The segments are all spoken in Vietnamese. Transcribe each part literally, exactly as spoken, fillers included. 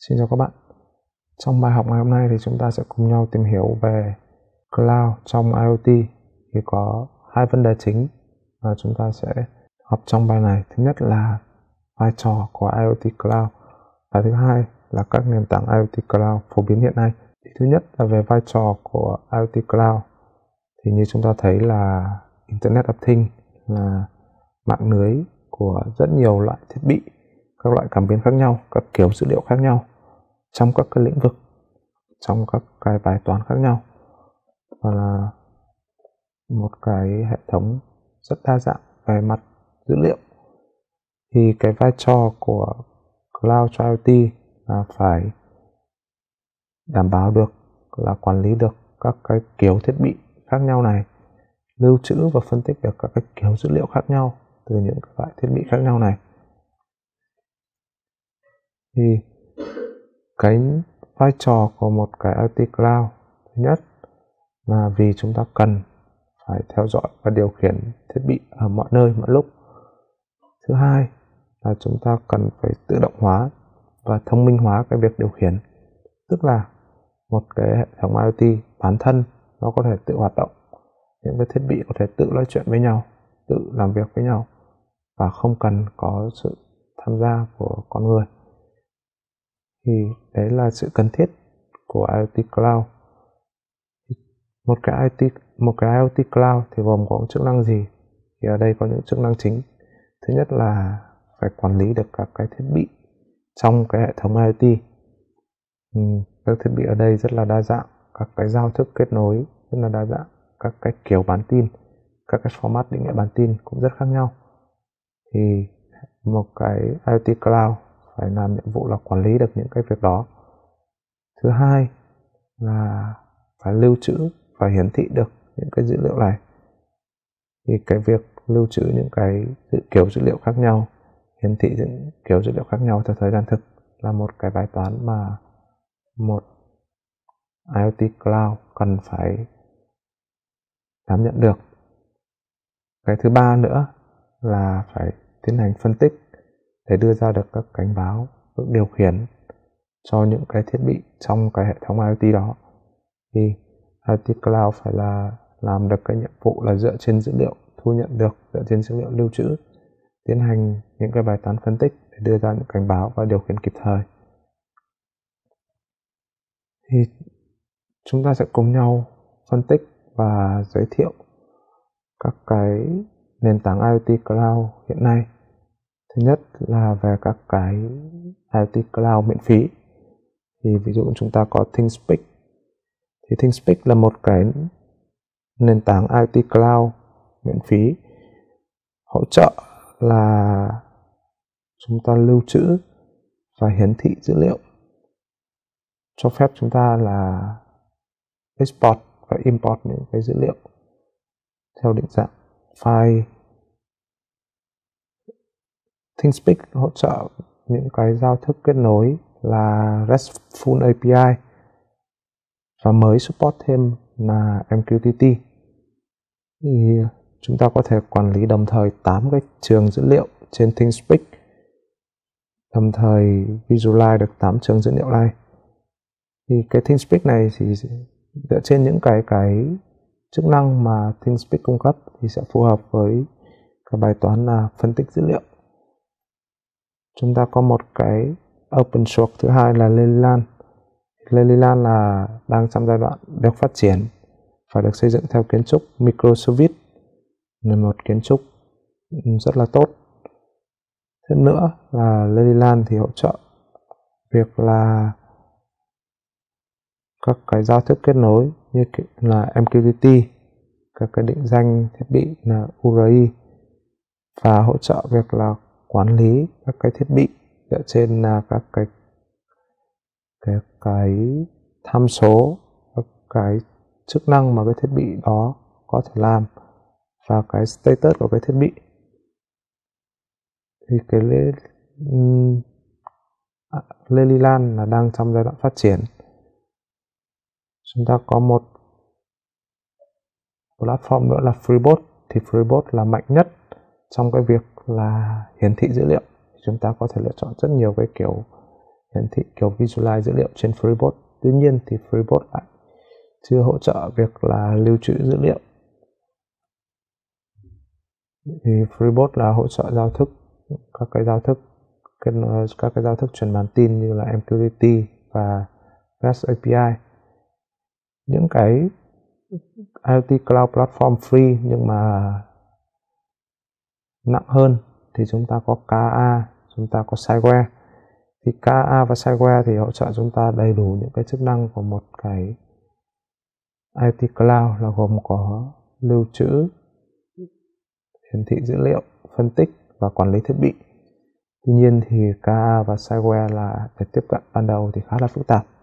Xin chào các bạn. Trong bài học ngày hôm nay thì chúng ta sẽ cùng nhau tìm hiểu về cloud trong IoT. Thì có hai vấn đề chính mà chúng ta sẽ học trong bài này. Thứ nhất là vai trò của IoT Cloud và thứ hai là các nền tảng IoT Cloud phổ biến hiện nay. Thì thứ nhất là về vai trò của IoT Cloud. Thì như chúng ta thấy là Internet of Things là mạng lưới của rất nhiều loại thiết bị, các loại cảm biến khác nhau, các kiểu dữ liệu khác nhau trong các cái lĩnh vực, trong các cái bài toán khác nhau, và là một cái hệ thống rất đa dạng về mặt dữ liệu. Thì cái vai trò của Cloud cho IoT là phải đảm bảo được là quản lý được các cái kiểu thiết bị khác nhau này, lưu trữ và phân tích được các cái kiểu dữ liệu khác nhau từ những loại thiết bị khác nhau này. Thì cái vai trò của một cái IoT Cloud, thứ nhất là vì chúng ta cần phải theo dõi và điều khiển thiết bị ở mọi nơi mọi lúc. Thứ hai là chúng ta cần phải tự động hóa và thông minh hóa cái việc điều khiển, tức là một cái hệ thống IoT bản thân nó có thể tự hoạt động, những cái thiết bị có thể tự nói chuyện với nhau, tự làm việc với nhau và không cần có sự tham gia của con người. Thì đấy là sự cần thiết của IoT Cloud. Một cái IoT, một cái IoT Cloud thì gồm có chức năng gì? Thì ở đây có những chức năng chính. Thứ nhất là phải quản lý được các cái thiết bị trong cái hệ thống IoT. Ừ, các thiết bị ở đây rất là đa dạng, các cái giao thức kết nối rất là đa dạng, các cái kiểu bản tin, các cái format định nghĩa bản tin cũng rất khác nhau. Thì một cái IoT Cloud phải làm nhiệm vụ là quản lý được những cái việc đó. Thứ hai là phải lưu trữ và hiển thị được những cái dữ liệu này. Thì cái việc lưu trữ những cái kiểu dữ liệu khác nhau, hiển thị những kiểu dữ liệu khác nhau theo thời gian thực là một cái bài toán mà một IoT Cloud cần phải đảm nhận được. Cái thứ ba nữa là phải tiến hành phân tích để đưa ra được các cảnh báo, các điều khiển cho những cái thiết bị trong cái hệ thống IoT đó. Thì IoT Cloud phải là làm được cái nhiệm vụ là dựa trên dữ liệu thu nhận được, dựa trên dữ liệu lưu trữ, tiến hành những cái bài toán phân tích để đưa ra những cảnh báo và điều khiển kịp thời. Thì chúng ta sẽ cùng nhau phân tích và giới thiệu các cái nền tảng IoT Cloud hiện nay. Thứ nhất là về các cái IoT Cloud miễn phí. Thì ví dụ chúng ta có ThingSpeak. Thì ThingSpeak là một cái nền tảng IoT Cloud miễn phí hỗ trợ là chúng ta lưu trữ và hiển thị dữ liệu, cho phép chúng ta là export và import những cái dữ liệu theo định dạng file. ThingSpeak hỗ trợ những cái giao thức kết nối là RESTful a pê i và mới support thêm là em quy tê tê. Thì chúng ta có thể quản lý đồng thời tám cái trường dữ liệu trên ThingSpeak, đồng thời visualize được tám trường dữ liệu này. Thì cái ThingSpeak này thì dựa trên những cái cái chức năng mà ThingSpeak cung cấp thì sẽ phù hợp với cái bài toán là phân tích dữ liệu. Chúng ta có một cái open source thứ hai là Lelyland. Lelyland là đang trong giai đoạn được phát triển và được xây dựng theo kiến trúc microservice, là một kiến trúc rất là tốt. Thêm nữa là Lelyland thì hỗ trợ việc là các cái giao thức kết nối như là em quy tê tê, các cái định danh thiết bị là u rờ i, và hỗ trợ việc là quản lý các cái thiết bị dựa trên là các cái cái cái tham số, các cái chức năng mà cái thiết bị đó có thể làm và cái status của cái thiết bị. Thì cái Lelyland là đang trong giai đoạn phát triển. Chúng ta có một platform nữa là FreeBot. Thì FreeBot là mạnh nhất trong cái việc là hiển thị dữ liệu. Chúng ta có thể lựa chọn rất nhiều cái kiểu hiển thị kiểu visualize dữ liệu trên Freeport. Tuy nhiên thì Freeport lại chưa hỗ trợ việc là lưu trữ dữ liệu. Thì Freeport là hỗ trợ giao thức, các cái giao thức các cái giao thức truyền bản tin như là em quy tê tê và REST a pê i. Những cái IoT Cloud Platform free nhưng mà nặng hơn thì chúng ta có ca a, chúng ta có Sideware. Thì ca a và Sideware thì hỗ trợ chúng ta đầy đủ những cái chức năng của một cái IoT Cloud, là gồm có lưu trữ, hiển thị dữ liệu, phân tích và quản lý thiết bị. Tuy nhiên thì ca a và Sideware là để tiếp cận ban đầu thì khá là phức tạp.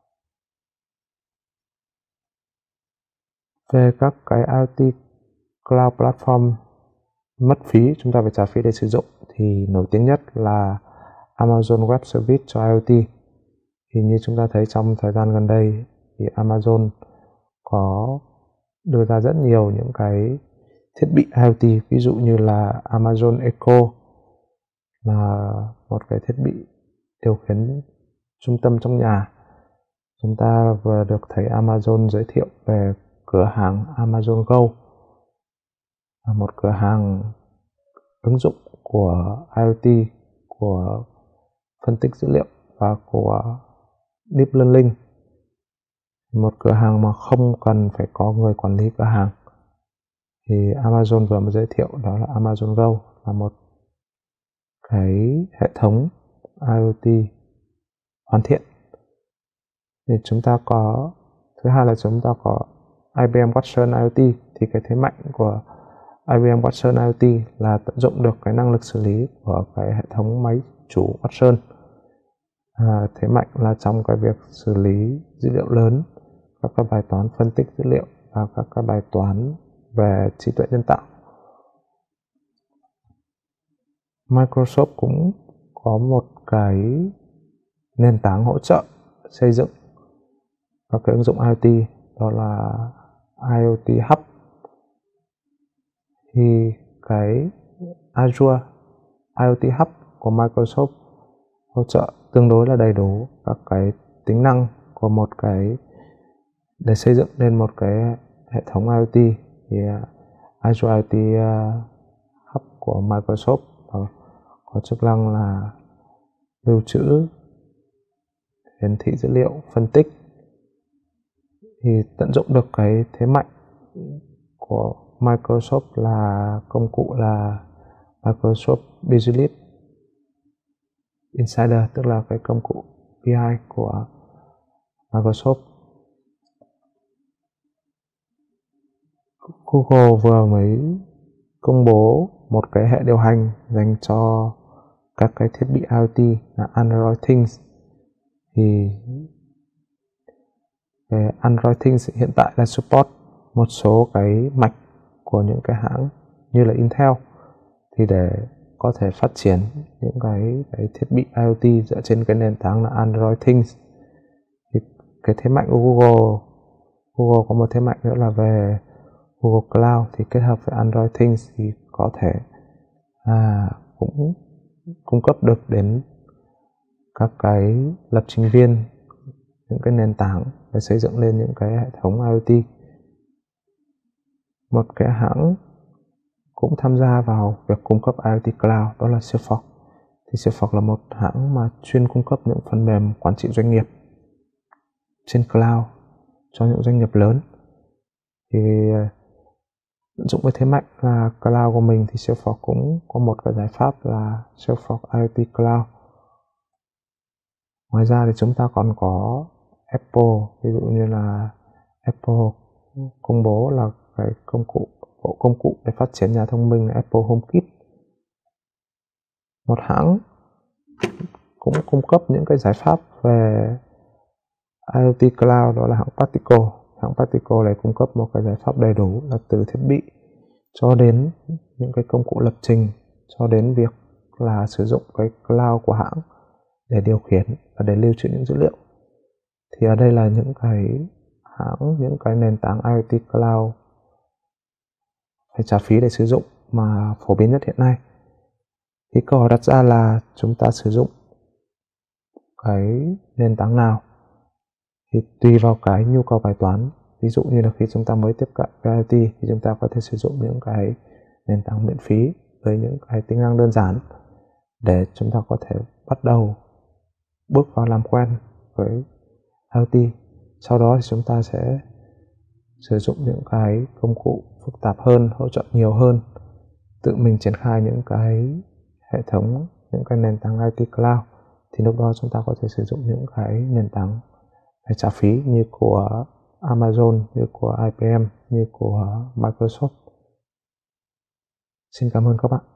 Về các cái IoT Cloud Platform mất phí, chúng ta phải trả phí để sử dụng, thì nổi tiếng nhất là Amazon Web Service cho IoT. Thì như chúng ta thấy trong thời gian gần đây thì Amazon có đưa ra rất nhiều những cái thiết bị IoT, ví dụ như là Amazon Echo là một cái thiết bị điều khiển trung tâm trong nhà. Chúng ta vừa được thấy Amazon giới thiệu về cửa hàng Amazon Go, là một cửa hàng ứng dụng của IoT, của phân tích dữ liệu và của Deep Learning. Một cửa hàng mà không cần phải có người quản lý cửa hàng. Thì Amazon vừa mới giới thiệu đó là Amazon Go, là một cái hệ thống IoT hoàn thiện. Thì chúng ta có, thứ hai là chúng ta có i bê em Watson IoT. Thì cái thế mạnh của i bê em Watson IoT là tận dụng được cái năng lực xử lý của cái hệ thống máy chủ Watson. À, thế mạnh là trong cái việc xử lý dữ liệu lớn, các cái bài toán phân tích dữ liệu và các cái bài toán về trí tuệ nhân tạo. Microsoft cũng có một cái nền tảng hỗ trợ xây dựng các cái ứng dụng IoT, đó là IoT Hub. Thì cái Azure IoT Hub của Microsoft hỗ trợ tương đối là đầy đủ các cái tính năng của một cái để xây dựng lên một cái hệ thống IoT. Thì Azure IoT Hub của Microsoft có chức năng là lưu trữ, hiển thị dữ liệu, phân tích. Thì tận dụng được cái thế mạnh của Microsoft là công cụ là Microsoft Business Insider, tức là cái công cụ pê i của Microsoft. Google vừa mới công bố một cái hệ điều hành dành cho các cái thiết bị IoT là Android Things. Thì cái Android Things hiện tại là support một số cái mạch của những cái hãng như là Intel. Thì để có thể phát triển những cái, cái thiết bị IoT dựa trên cái nền tảng là Android Things. Thì cái thế mạnh của Google, Google có một thế mạnh nữa là về Google Cloud. Thì kết hợp với Android Things thì có thể à, cũng cung cấp được đến các cái lập trình viên những cái nền tảng để xây dựng lên những cái hệ thống IoT. Một cái hãng cũng tham gia vào việc cung cấp IoT Cloud, đó là Salesforce. Thì Salesforce là một hãng mà chuyên cung cấp những phần mềm quản trị doanh nghiệp trên cloud cho những doanh nghiệp lớn. Thì tận dụng cái thế mạnh là cloud của mình thì Salesforce cũng có một cái giải pháp là Salesforce IoT Cloud. Ngoài ra thì chúng ta còn có Apple, ví dụ như là Apple công bố là cái công cụ bộ công cụ để phát triển nhà thông minh là Apple HomeKit. Một hãng cũng cung cấp những cái giải pháp về IoT Cloud, đó là hãng Particle. Hãng Particle này cung cấp một cái giải pháp đầy đủ là từ thiết bị cho đến những cái công cụ lập trình, cho đến việc là sử dụng cái cloud của hãng để điều khiển và để lưu trữ những dữ liệu. Thì ở đây là những cái hãng, những cái nền tảng IoT Cloud phải trả phí để sử dụng mà phổ biến nhất hiện nay. Thì câu hỏi đặt ra là chúng ta sử dụng cái nền tảng nào thì tùy vào cái nhu cầu bài toán. Ví dụ như là khi chúng ta mới tiếp cận với IoT thì chúng ta có thể sử dụng những cái nền tảng miễn phí với những cái tính năng đơn giản để chúng ta có thể bắt đầu bước vào làm quen với IoT. Sau đó thì chúng ta sẽ sử dụng những cái công cụ phức tạp hơn, hỗ trợ nhiều hơn, tự mình triển khai những cái hệ thống, những cái nền tảng IoT Cloud. Thì lúc đó chúng ta có thể sử dụng những cái nền tảng phải trả phí như của Amazon, như của i bê em, như của Microsoft. Xin cảm ơn các bạn.